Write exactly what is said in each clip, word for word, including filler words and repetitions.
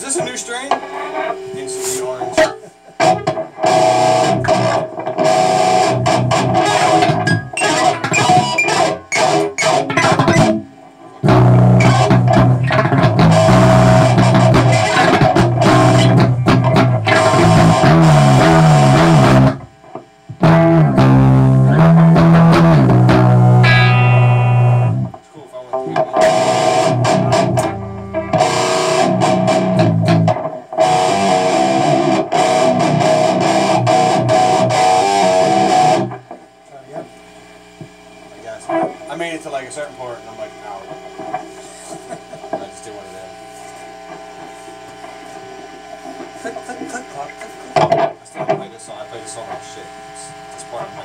this a new strain? Instantly orange. I made it to like a certain part and I'm like, ow. I just did one of them. Click, click, click, click, click, click. I still play this song. I play this song on shit. It's, it's part of my.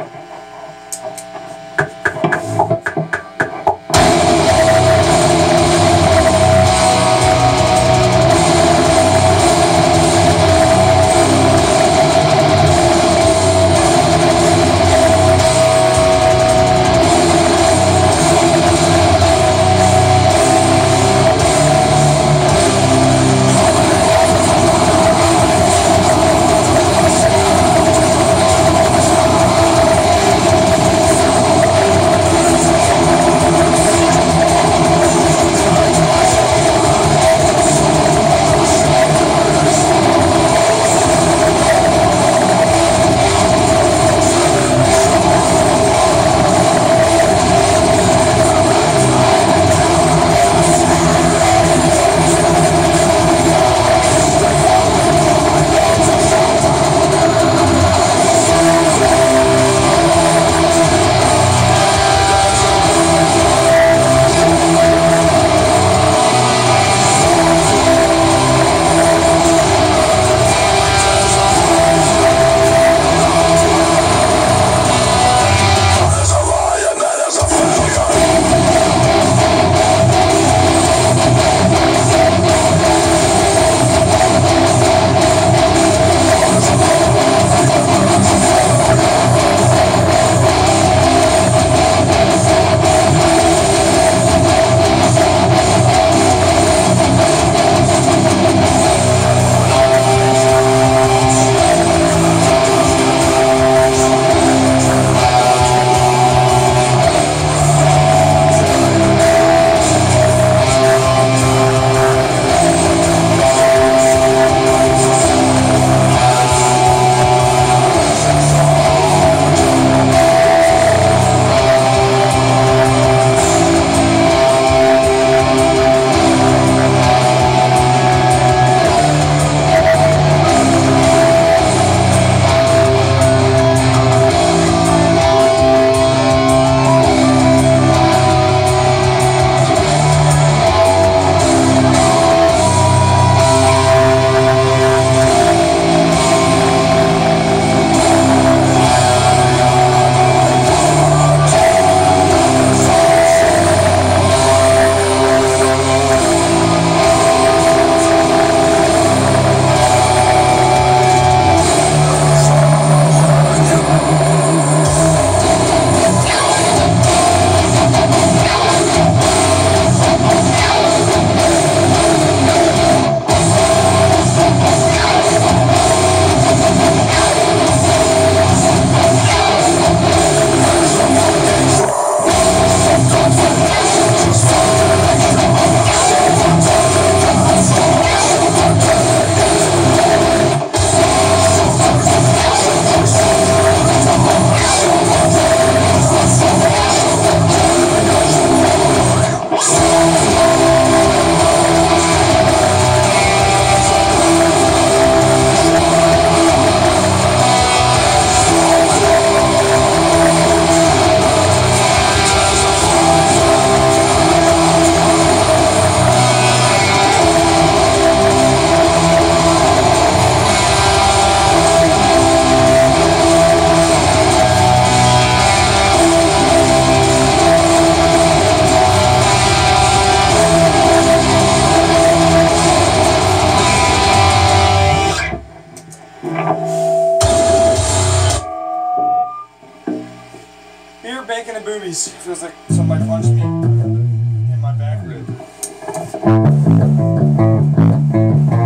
boobies. Feels like somebody punched me in my back rib.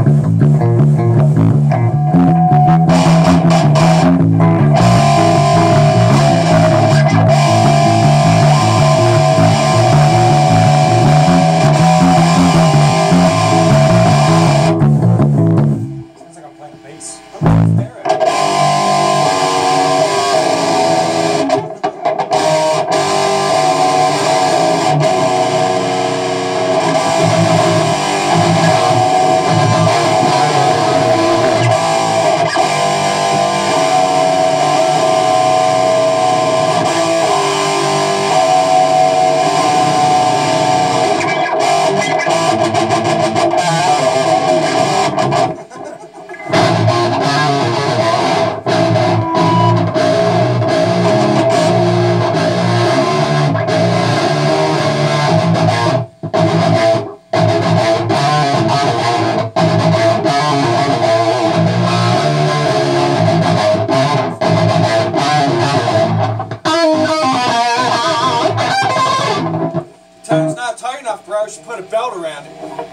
not tight enough, bro. You should put a belt around it.